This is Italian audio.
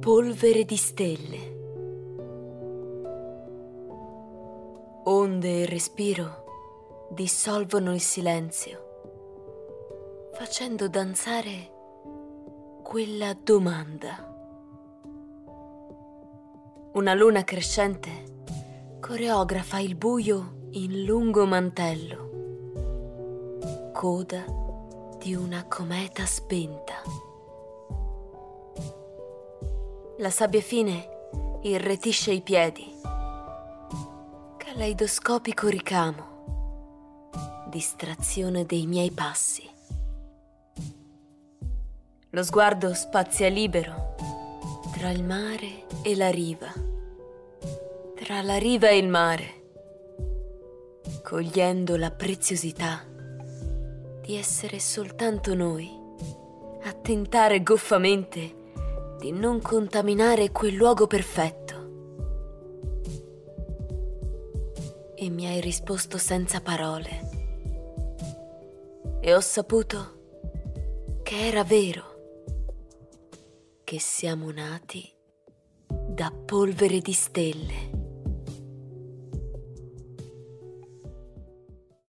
polvere di stelle. Onde e respiro dissolvono il silenzio, facendo danzare quella domanda. Una luna crescente coreografa il buio in lungo mantello, coda di una cometa spenta. La sabbia fine irretisce i piedi, caleidoscopico ricamo, distrazione dei miei passi. Lo sguardo spazia libero tra il mare e la riva, tra la riva e il mare, cogliendo la preziosità di essere soltanto noi, a tentare goffamente di non contaminare quel luogo perfetto. E mi hai risposto senza parole. E ho saputo che era vero, che siamo nati da polvere di stelle.